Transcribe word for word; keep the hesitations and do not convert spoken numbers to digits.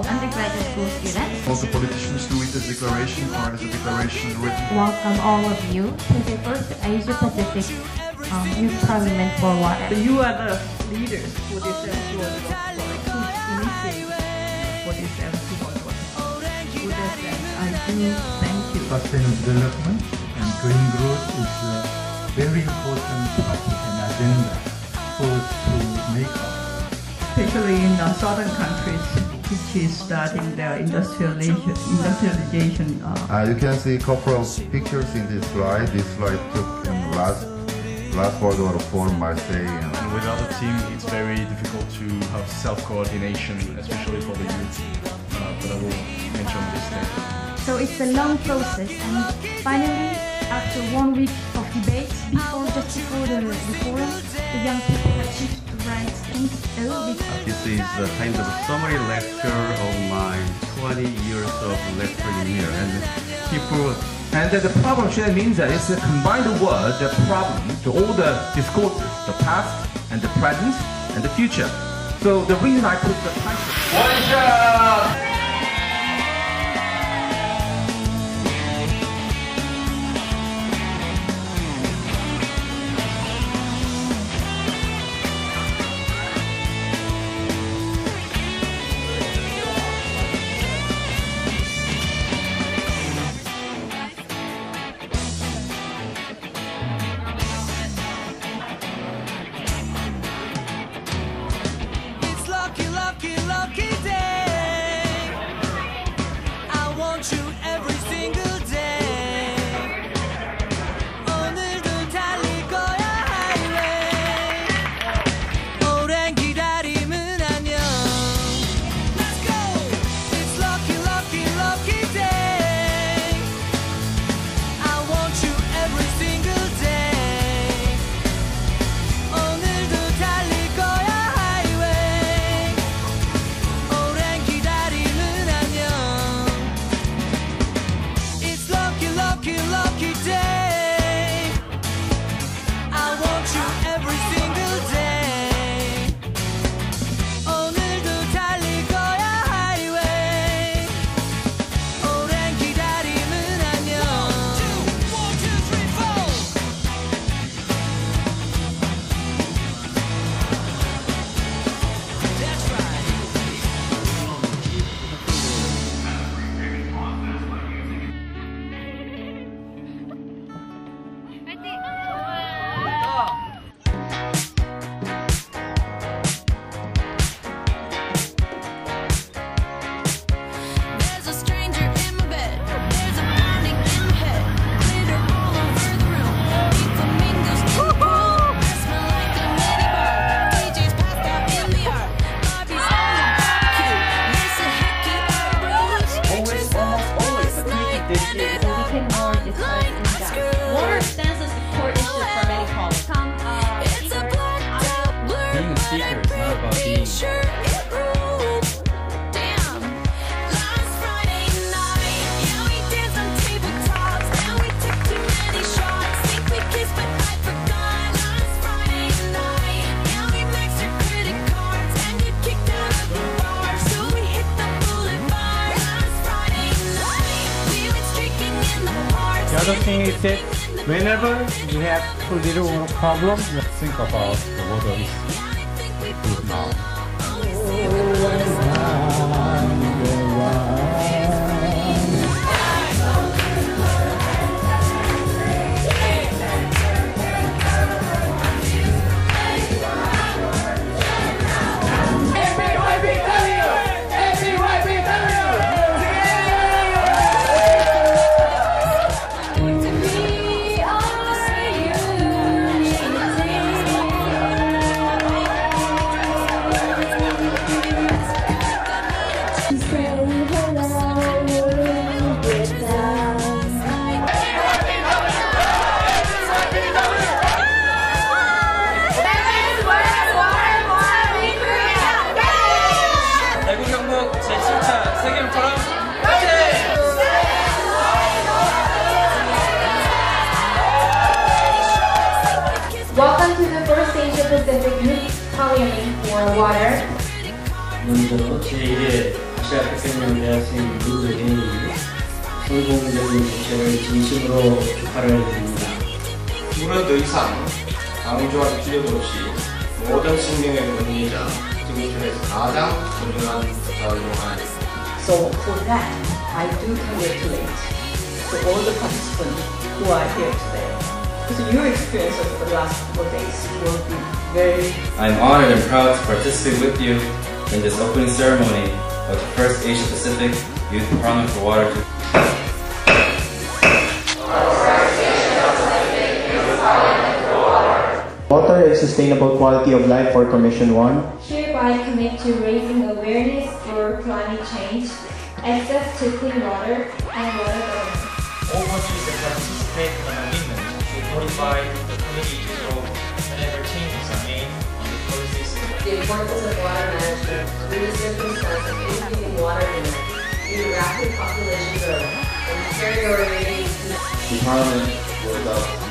undergraduate school students. Also politicians do it as a declaration or as a declaration written. Welcome all of you to the first Asia Pacific um, Youth Parliament for Water. You are the leaders for this M C one initiative for this M C one. For that, I do thank you. Sustainable development and green growth is a very important topic and agenda for us to make up. Especially in the southern countries, which is starting their industrialization. industrialization uh, Uh, you can see a couple of pictures in this slide. This slide took in last last World War Four Marseille. And And without a team, it's very difficult to have self-coordination, especially for the youth. Uh, but I will mention this later. So it's a long process, and finally, after one week of debates, before just before the, the forum, the young people achieved to write things a little bit. This is a kind of summary lecture of my twenty years of lecturing here, and people. And uh, the problem share means that it's a combined word, the problem, to all the discourses, the past and the present and the future. So the reason I put the title. One shot! Lucky, lucky, lucky day. I want you every single day. 오늘도 달릴 거야 highway. 오랜 기다림은 안녕. Let's go. It's lucky, lucky, lucky day. I want you every single day. 오늘도 달릴 거야. Lucky, lucky day. I want you every single day. 오늘도 달릴 거야 highway. 오랜 기다림은 안녕. One, two, three, four. That's right. There's a stranger in my bed. There's a pounding in my head. Glitter all over the room. Eat flamingos to the pool. I smell like a mini bar. D J's passed out in the yard. Barbie's on the barbecue. Lisa Hickey or Bruce. Pictures of last night. And it all online. I screw. Water stands as a core issue for many colleges. It's a blacked out blur. Being a speaker is not about being. Sure it rules. Damn. Last Friday night, yeah, we danced on tabletops. Now we took too many shots. Think we kissed, but I forgot. Last Friday night, yeah, we maxed our credit cards and get kicked out of the bar. So we hit the boulevard. Last Friday night, we went streaking in the park. The other thing is that whenever you have a little problem, you think about the water is good now. Welcome to the first Asia Pacific Youth Parliament for Water. 먼저 제일의 국제 아프리카 대학생 유대인이 성공적인 국제를 진심으로 축하를 드립니다. 물은 더 이상 강조할 필요도 없이 모든 생명의 권리자 지구촌에서 가장 소중한 자원을 So for that, I do congratulate to all the participants who are here today. Because your experience over the last couple of days will be very... I'm honored and proud to participate with you in this opening ceremony of the first Asia Pacific Youth Parliament for Water. Water and Sustainable Quality of Life for Commission one. Hereby commit to raising awareness for climate change, access to clean water, and water governance. All countries that participate in an agreement should notify the committee to grow whenever changes are made on the policies. The importance of water management in the circumstance of increasing water demand due to rapid population growth and deteriorating. The Parliament will adopt